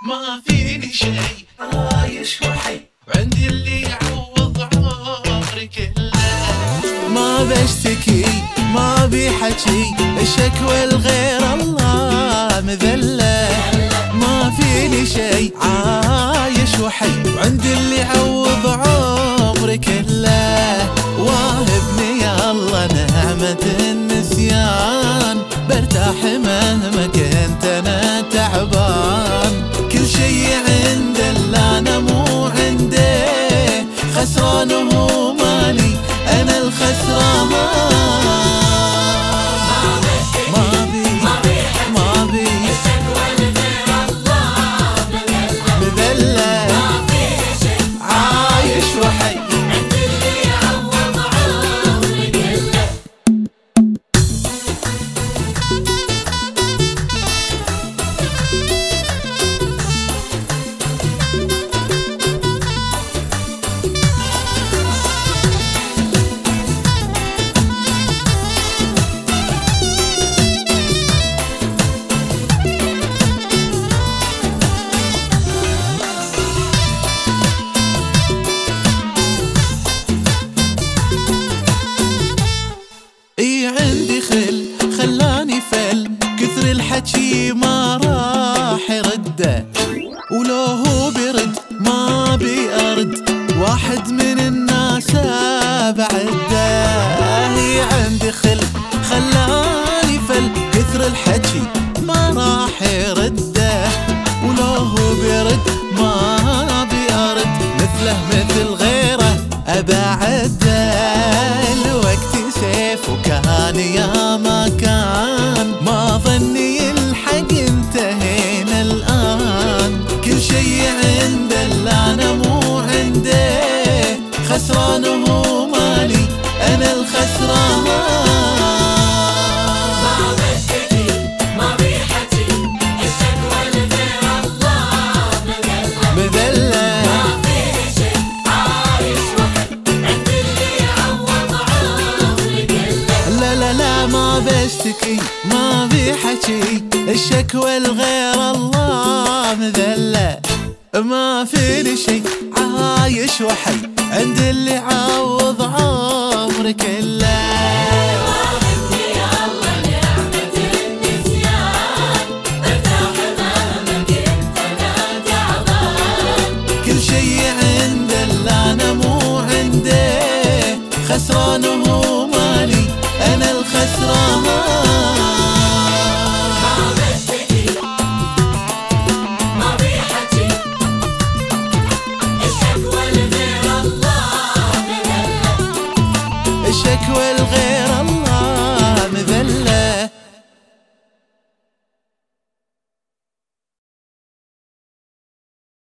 ما فيني شي، عايش وحي عندي اللي يعوض عمري كله. ما بشتكي ما بي حكي، الشكوى لغير الله مذلة. ما فيني شي عايش وحي وعندي اللي يعوض عمري كله. واهبني يا الله نعمة النسيان، برتاح مهما كنت انا تعبان. كل شي عنده اللي انا مو عنده، خسران وهو مالي انا الخسران. عندي خلاني فل، كثر الحكي ما راح يرده، ولو هو برد ما بيأرد واحد من الناس بعده. هي عندي خلاني فل، كثر الحكي ما راح يرده، ولو هو برد ما بيأرد مثله مثل غيره أبعده. الوقت سيف وكان يا ما كان، ما ظني الحق انتهينا الآن. كل شي عنده اللي أنا مو عنده، خسران وهو مالي أنا الخسران. ما بشتكي ما بيحكي، الشكوى لغير الله مذلة. ما فيني شي عايش وحي عندي اللي يعوض عمري كله. لا ما بشتكي ما بيحكي، الشكوى لغير الله مذلة. ما فيني شي عايش وحي عند اللي عوض عمري كله.